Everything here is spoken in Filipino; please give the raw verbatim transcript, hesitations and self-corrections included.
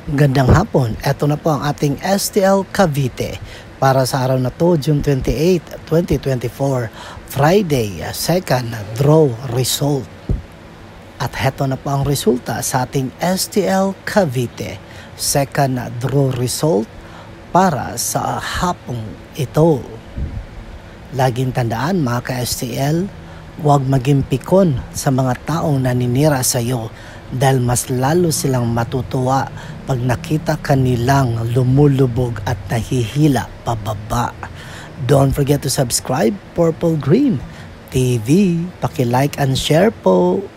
Gandang hapon, eto na po ang ating S T L Cavite para sa araw na to, June twenty-eighth, twenty twenty-four, Friday, second draw result. At heto na po ang resulta sa ating S T L Cavite, second draw result para sa hapong ito. Laging tandaan mga ka-S T L, huwag maging pikon sa mga taong naninira sa iyo dahil mas lalo silang matutuwa pag nakita kanilang lumulubog at nahihila pababa. Don't forget to subscribe Purple Green T V. Paki-like and share po.